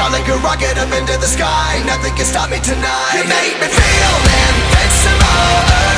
Shot like a rocket up into the sky. Nothing can stop me tonight. You make me feel invincible.